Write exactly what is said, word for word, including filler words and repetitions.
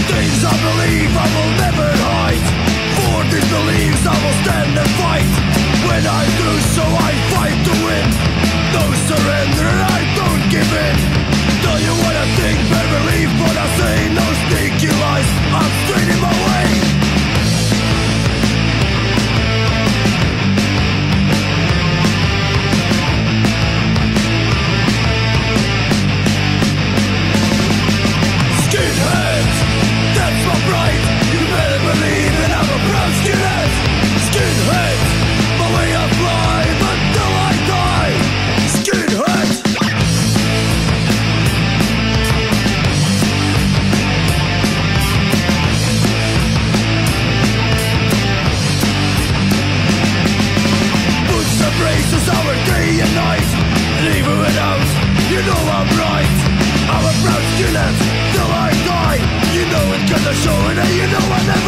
Things I believe I will never hide. For these beliefs I will stand and fight. When I lose, so I fight to win. No surrender, I don't give in. Tell you what I think, better believe what I say. No sneaky lies, I'm straight in my way. Skinheads, that's my pride. You better believe it, I'm a proud skinhead. Skinheads, my way of life until I die. Skinheads. Boots and braces our day and night. And even without, you know I'm right. I'm a proud skinhead till I die. You know it 'cause I show it and you know I never